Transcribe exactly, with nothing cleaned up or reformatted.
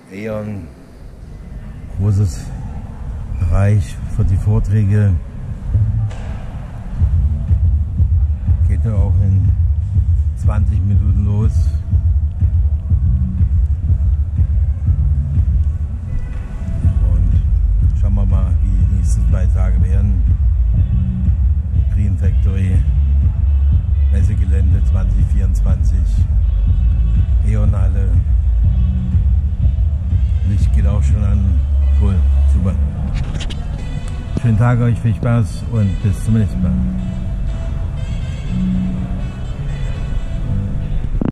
E.ON, großes Bereich für die Vorträge. Geht ja auch in zwanzig Minuten los. Und schauen wir mal, wie die nächsten zwei Tage werden. Green Factory, Messegelände zwanzig vierundzwanzig, E.ON-Halle. Licht geht auch schon an. Cool, super. Schönen Tag euch, viel Spaß und bis zum nächsten Mal.